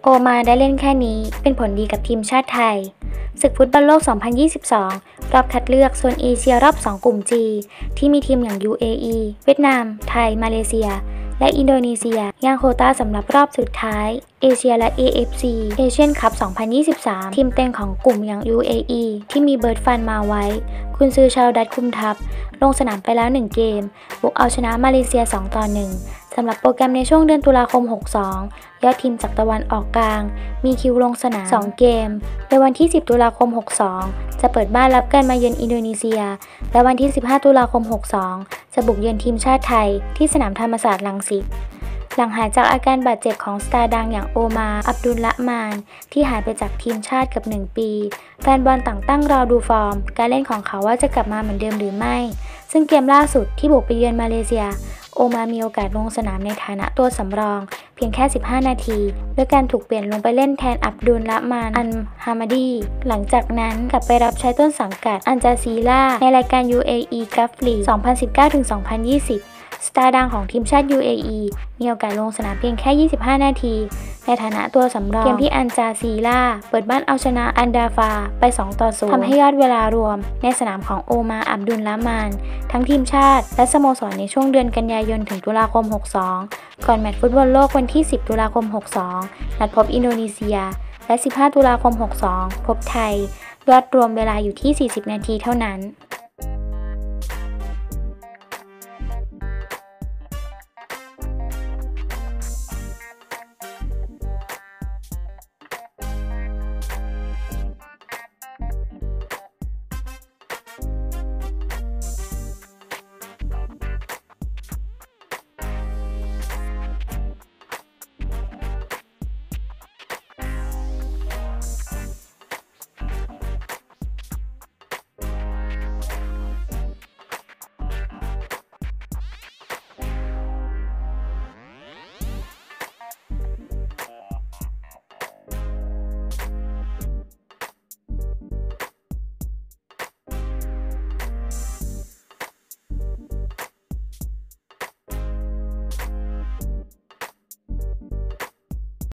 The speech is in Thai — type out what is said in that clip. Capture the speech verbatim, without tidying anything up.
โอมาได้เล่นแค่นี้เป็นผลดีกับทีมชาติไทยศึกฟุตบอลโลก สองพันยี่สิบสอง รอบคัดเลือกโซนเอเชียรอบ สอง กลุ่ม จี ที่มีทีมอย่าง ยู เอ อี เวียดนาม ไทย มาเลเซีย และอินโดนีเซียย่างโควต้าสำหรับรอบสุดท้ายเอเชียและ เอ เอฟ ซี Asian Cup สองพันยี่สิบสาม ทีมเต็งของกลุ่มอย่าง ยู เอ อี ที่มีเบิร์ดฟันมาไว้กุนซือชาวดัตคุมทัพลงสนามไปแล้วหนึ่งเกมบุกเอาชนะมาเลเซีย สองต่อหนึ่ง สำหรับโปรแกรมในช่วงเดือนตุลาคม หกสิบสอง ยอดทีมจากตะวันออกกลางมีคิวลงสนาม สอง เกมในวันที่ สิบ ตุลาคม หกสิบสอง จะเปิดบ้านรับการมาเยือนอินโดนีเซียและวันที่ สิบห้า ตุลาคม หกสิบสอง จะบุกเยือนทีมชาติไทยที่สนามธรรมศาสตร์รังสิตหลังหายจากอาการบาดเจ็บของสตาร์ดังอย่างโอมาอับดุลละมานที่หายไปจากทีมชาติเกับหนึ่งปีแฟนบอลต่างตั้งรอดูฟอร์มการเล่นของเขาว่าจะกลับมาเหมือนเดิมหรือไม่ซึ่งเกมล่าสุดที่บุกไปเยือนมาเลเซียโอมามีโอกาสลงสนามในฐานะตัวสำรองเพียงแค่ สิบห้า นาทีด้วยการถูกเปลี่ยนลงไปเล่นแทนอับดุลละมานอันฮามาดีหลังจากนั้นกลับไปรับใช้ต้นสังกัดอันจาซีล่าในรายการ ยู เอ อี Cup League สองพันสิบเก้าถึงสองพันยี่สิบสตาร์ดังของทีมชาติ ยู เอ อี มีโอกาสลงสนามเพียงแค่ ยี่สิบห้า นาทีในฐานะตัวสำรองเกมที่อันจาซีล่าเปิดบ้านเอาชนะอันดาฟาไป สองต่อศูนย์ ทำให้ยอดเวลารวมในสนามของโอมาอับดุลละมานทั้งทีมชาติและสโมสรในช่วงเดือนกันยายนถึงตุลาคม หกสิบสอง ก่อนแมตช์ฟุตบอลโลกวันที่ สิบ ตุลาคม หกสิบสอง นัดพบอินโดนีเซียและ สิบห้า ตุลาคม หกสิบสอง พบไทยยอดรวมเวลาอยู่ที่ สี่สิบ นาทีเท่านั้น